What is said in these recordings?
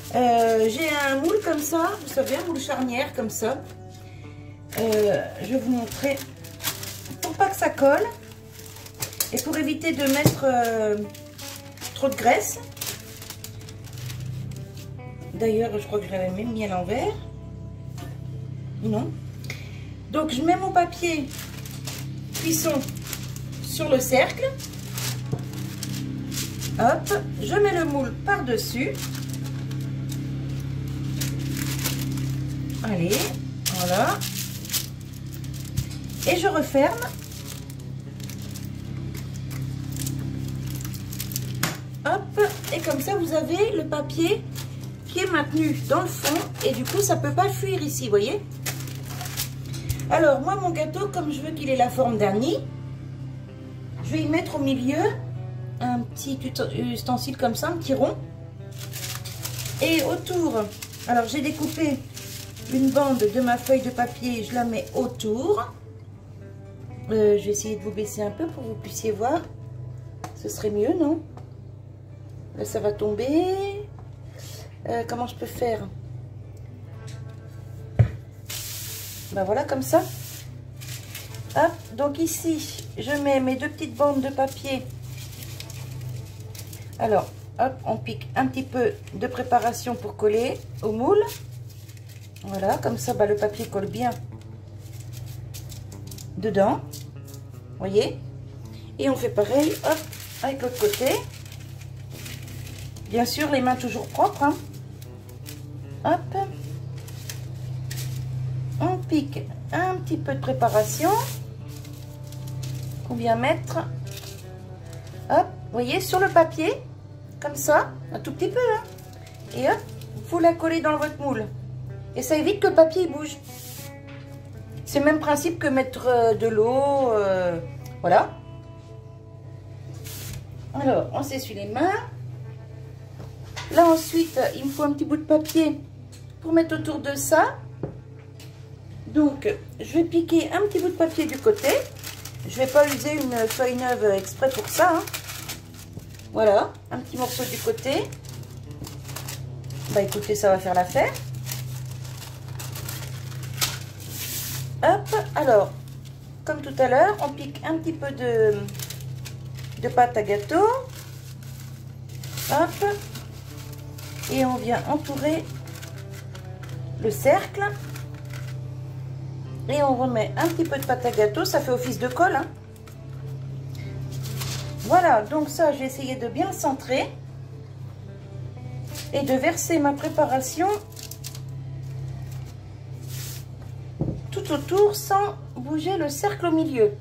J'ai un moule comme ça, vous savez, un moule charnière comme ça. Je vais vous montrer pour pas que ça colle et pour éviter de mettre trop de graisse. D'ailleurs, je crois que je l'avais même mis à l'envers. Non. Donc, je mets mon papier cuisson sur le cercle. Hop, je mets le moule par-dessus. Allez, voilà. Et je referme. Hop, et comme ça, vous avez le papier qui est maintenu dans le fond. Et du coup, ça ne peut pas fuir ici, vous voyez. Alors, moi, mon gâteau, comme je veux qu'il ait la forme d'un nid, je vais y mettre au milieu un petit ustensile comme ça, un petit rond. Et autour, alors j'ai découpé une bande de ma feuille de papier, je la mets autour. Je vais essayer de vous baisser un peu pour que vous puissiez voir. Ce serait mieux, non? Là, ça va tomber. Comment je peux faire? Ben voilà, comme ça. Hop, donc ici, je mets mes deux petites bandes de papier. Alors, hop, on pique un petit peu de préparation pour coller au moule. Voilà, comme ça, bah, le papier colle bien dedans. Voyez? Et on fait pareil, hop, avec l'autre côté. Bien sûr, les mains toujours propres. Hein. Hop. On pique un petit peu de préparation. Combien mettre? Hop, vous voyez, sur le papier, comme ça, un tout petit peu. Hein. Et hop, vous la collez dans votre moule. Et ça évite que le papier bouge. C'est le même principe que mettre de l'eau. Voilà. Alors, on s'essuie les mains. Là, ensuite, il me faut un petit bout de papier pour mettre autour de ça. Donc, je vais piquer un petit bout de papier du côté. Je ne vais pas user une feuille neuve exprès pour ça. Hein. Voilà, un petit morceau du côté. Bah écoutez, ça va faire l'affaire. Hop, alors, comme tout à l'heure, on pique un petit peu de pâte à gâteau. Hop. Et on vient entourer le cercle. Et on remet un petit peu de pâte à gâteau, ça fait office de colle. Hein. Voilà, donc ça, j'ai essayé de bien centrer et de verser ma préparation tout autour sans bouger le cercle au milieu.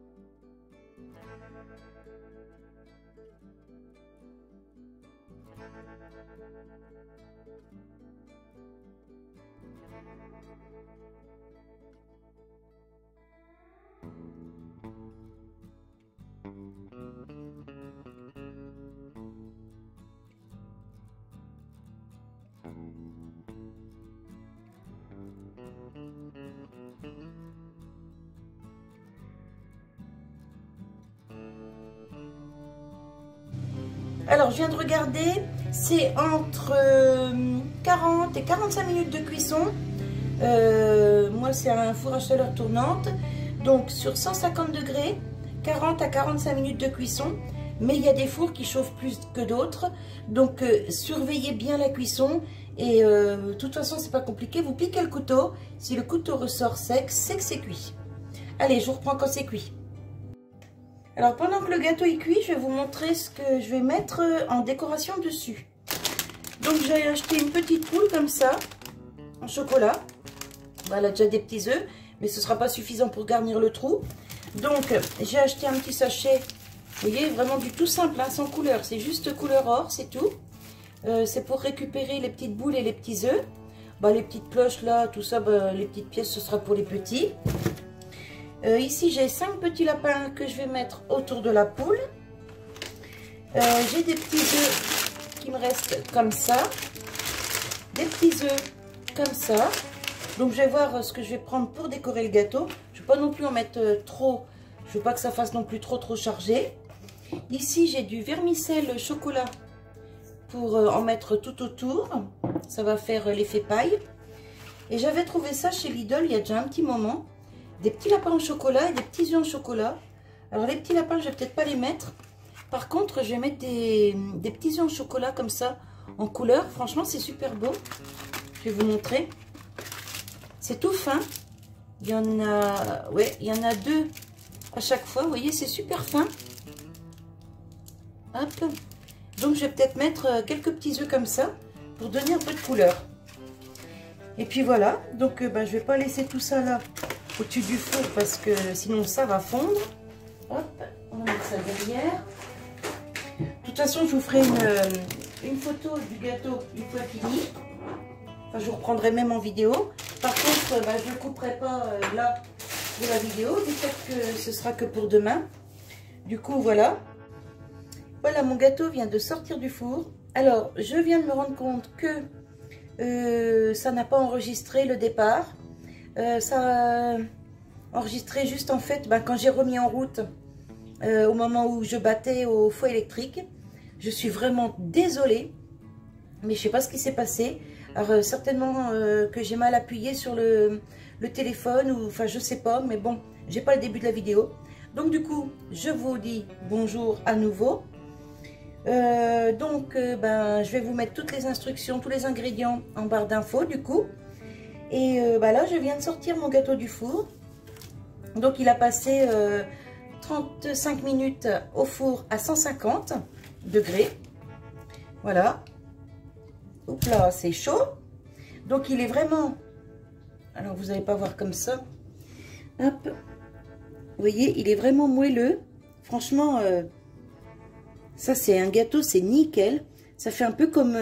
Alors, je viens de regarder, c'est entre 40 et 45 minutes de cuisson. Moi, c'est un four à chaleur tournante. Donc, sur 150 degrés, 40 à 45 minutes de cuisson. Mais il y a des fours qui chauffent plus que d'autres. Donc, surveillez bien la cuisson. Et de toute façon, c'est pas compliqué. Vous piquez le couteau. Si le couteau ressort sec, c'est que c'est cuit. Allez, je vous reprends quand c'est cuit. Alors, pendant que le gâteau est cuit, je vais vous montrer ce que je vais mettre en décoration dessus. Donc, j'ai acheté une petite poule comme ça, en chocolat. Elle a déjà des petits œufs, mais ce ne sera pas suffisant pour garnir le trou. Donc, j'ai acheté un petit sachet, vous voyez, vraiment du tout simple, hein, sans couleur. C'est juste couleur or, c'est tout. C'est pour récupérer les petites boules et les petits œufs. Bah, les petites cloches là, tout ça, bah, les petites pièces, ce sera pour les petits. Ici, j'ai 5 petits lapins que je vais mettre autour de la poule. J'ai des petits œufs qui me restent comme ça. Des petits œufs comme ça. Donc, je vais voir ce que je vais prendre pour décorer le gâteau. Je ne vais pas non plus en mettre trop. Je ne veux pas que ça fasse non plus trop chargé. Ici, j'ai du vermicelle chocolat pour en mettre tout autour. Ça va faire l'effet paille. Et j'avais trouvé ça chez Lidl il y a déjà un petit moment. Des petits lapins au chocolat et des petits œufs au chocolat. Alors les petits lapins, je vais peut-être pas les mettre. Par contre, je vais mettre des petits œufs au chocolat comme ça, en couleur. Franchement, c'est super beau. Je vais vous montrer. C'est tout fin. Il y en a, ouais, il y en a 2 à chaque fois. Vous voyez, c'est super fin. Hop. Donc, je vais peut-être mettre quelques petits œufs comme ça pour donner un peu de couleur. Et puis voilà. Donc, je vais pas laisser tout ça là au-dessus du four parce que sinon ça va fondre. Hop, on va mettre ça derrière. De toute façon, je vous ferai une photo du gâteau une fois fini. Enfin, je vous reprendrai même en vidéo. Par contre, je ne le couperai pas là de la vidéo. Peut-être que ce sera que pour demain. Du coup, voilà. Voilà, mon gâteau vient de sortir du four. Alors, je viens de me rendre compte que ça n'a pas enregistré le départ. Ça a enregistré juste en fait quand j'ai remis en route au moment où je battais au four électrique. Je suis vraiment désolée, mais je sais pas ce qui s'est passé. Alors certainement que j'ai mal appuyé sur le téléphone ou enfin je sais pas, mais bon, j'ai pas le début de la vidéo. Donc du coup, je vous dis bonjour à nouveau. Je vais vous mettre toutes les instructions, tous les ingrédients en barre d'infos du coup. Et là, je viens de sortir mon gâteau du four. Donc il a passé 35 minutes au four à 150 degrés. Voilà. Oups là, c'est chaud. Donc il est vraiment... Alors vous n'allez pas voir comme ça. Hop. Vous voyez, il est vraiment moelleux. Franchement, ça c'est un gâteau, c'est nickel. Ça fait un peu comme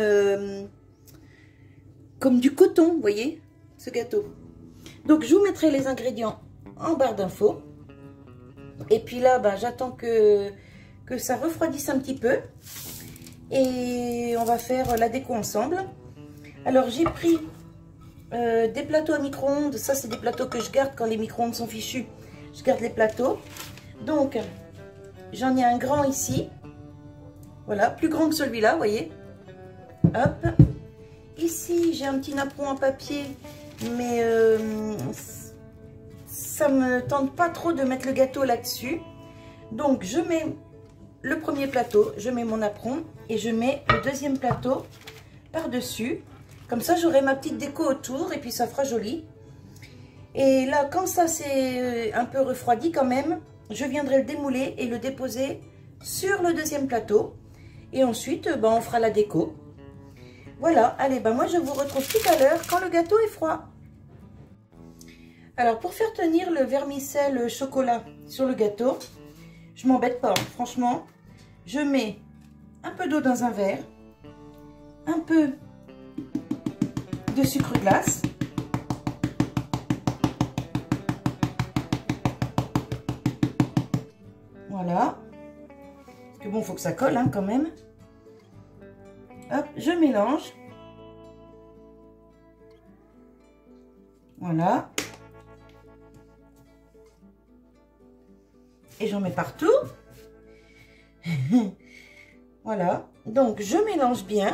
du coton, vous voyez, ce gâteau. Donc je vous mettrai les ingrédients en barre d'infos. Et puis là, j'attends que ça refroidisse un petit peu. Et on va faire la déco ensemble. Alors j'ai pris des plateaux à micro-ondes. Ça c'est des plateaux que je garde quand les micro-ondes sont fichus. Je garde les plateaux. Donc j'en ai un grand ici. Voilà, plus grand que celui-là, vous voyez. Hop. Ici j'ai un petit napperon en papier. Mais ça me tente pas trop de mettre le gâteau là-dessus. Donc je mets le premier plateau, je mets mon napperon et je mets le deuxième plateau par-dessus. Comme ça, j'aurai ma petite déco autour et puis ça fera joli. Et là, quand ça s'est un peu refroidi quand même, je viendrai le démouler et le déposer sur le deuxième plateau. Et ensuite, on fera la déco. Voilà, allez, moi je vous retrouve tout à l'heure quand le gâteau est froid. Alors, pour faire tenir le vermicelle chocolat sur le gâteau, je m'embête pas, hein, franchement. Je mets un peu d'eau dans un verre, un peu de sucre glace. Voilà. Parce que bon, il faut que ça colle hein, quand même. Hop, je mélange. Voilà. Et j'en mets partout. Voilà. Donc, je mélange bien.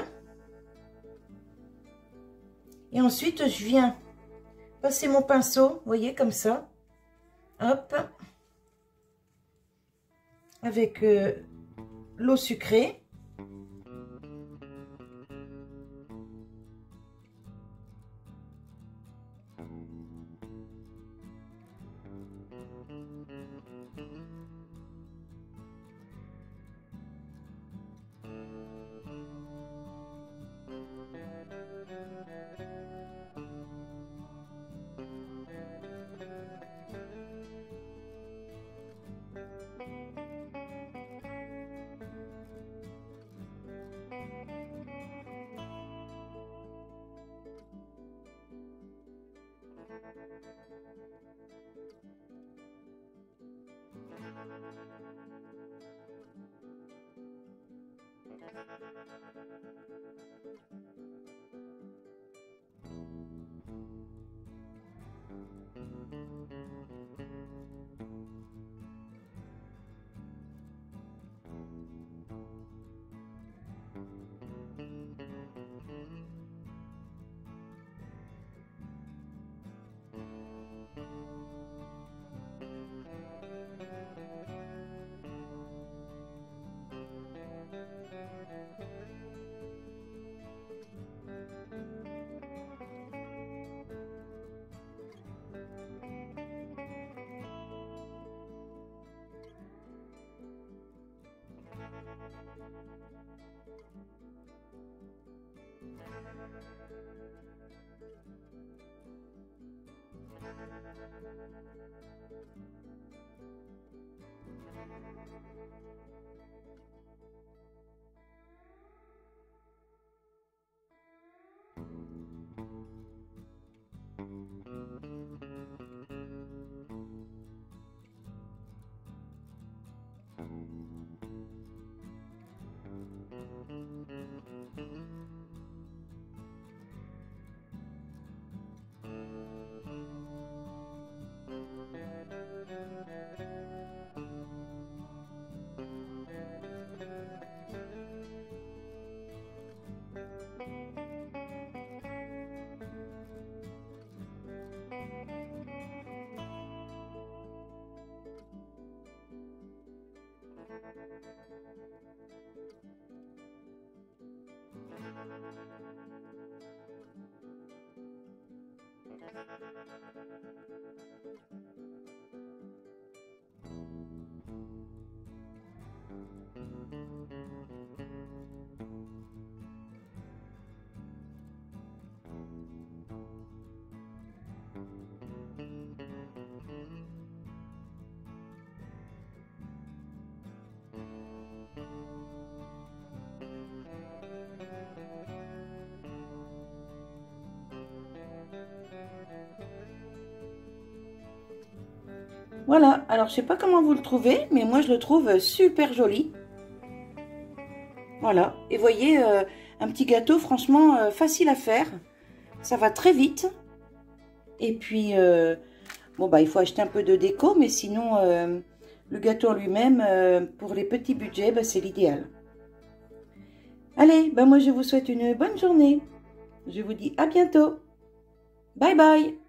Et ensuite, je viens passer mon pinceau, vous voyez, comme ça. Hop. Avec l'eau sucrée. Voilà, alors je sais pas comment vous le trouvez, mais moi je le trouve super joli. Voilà, et voyez, un petit gâteau franchement facile à faire. Ça va très vite. Et puis, bon bah il faut acheter un peu de déco, mais sinon le gâteau en lui-même, pour les petits budgets, bah, c'est l'idéal. Allez, bah moi je vous souhaite une bonne journée. Je vous dis à bientôt. Bye bye.